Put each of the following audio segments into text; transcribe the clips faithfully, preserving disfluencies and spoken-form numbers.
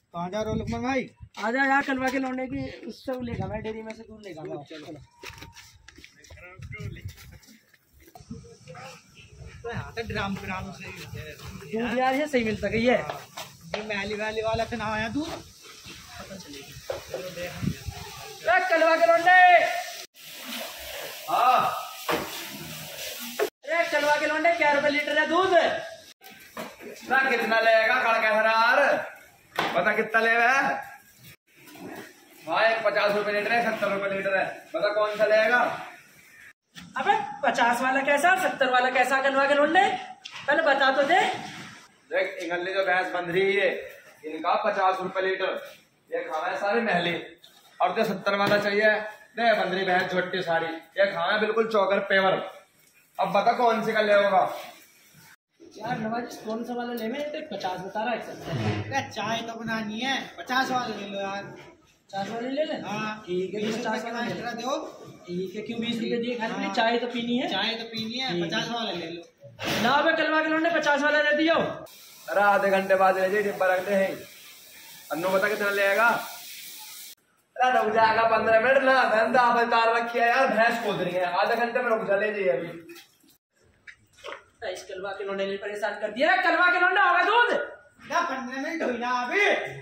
कहाँ जा रहे हो लुकमान भाई? आजा यार, कलवा के लौंडे की उससे लेगा मैं, डेयरी में से दूध लेगा। चलो तो यहाँ तो ड्राम ड्राम से दूध यार ये सही मिलता है। ये ये मैली वैली वाला से ना आया दूध पता चलेगी। कलवा के लौंडे, हाँ अरे कलवा के लौंडे क्या रुपए लीटर है दूध? ना कितना लेगा कड़ का हरार पता कितना लेगा? हाँ एक पचास रुपए लीटर है, सत्तर रुपए लीटर है, पता कौन सा लेगा? अबे पचास वाला कैसा और सत्तर वाला कैसा कलवा के लौंडे, पहले बता तो दे। देख इंगली जो भैंस बंध रही है इनका पचास रुपए लीटर, ये खाना है सारी महली। और जो सत्तर वाला चाहिए दे बंदरी भैंस छोटी सारी, ये खाना है बिल्कुल चौकर पेवर। अब बता कौन सी का ले होगा? यार नवाज कौन सा वाला ले? मैं तो पचास बता रहा है। चाय तो बनानी है, पचास वाला ले लो यार। पचास वाले ले लें? हाँ ठीक है, पचास वाला एक्स्ट्रा दो। ठीक है, क्यों बीस रुपए दिए खाने के लिए? हाँ। चाय तो पीनी है। चाय तो पीनी है, पचास वाला ले लो ना बे कलवा के लौंडे पचास वाला दे दियो। अरे आधे घंटे बाद ले जाइए, डिब्बा रखते हैं। अन्नू बता कितना लेगा? अरे रुक जाएगा पंद्रह मिनट ना, धंधा बता रखी है यार, भैंस खोद रही है, आधे घंटे में रुक जा, ले जाइए अभी। इस कलवा के लौंडे ने परेशान कर दिया। कलवा के लौंडा होगा दूध ना पंद्रह मिनट हुई ना अभी,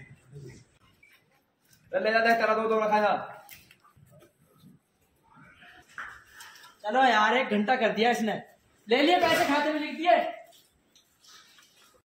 ले जाते करा दो तो रखा था। चलो यार, एक घंटा कर दिया इसने, ले लिए पैसे खाते में लिख दिए।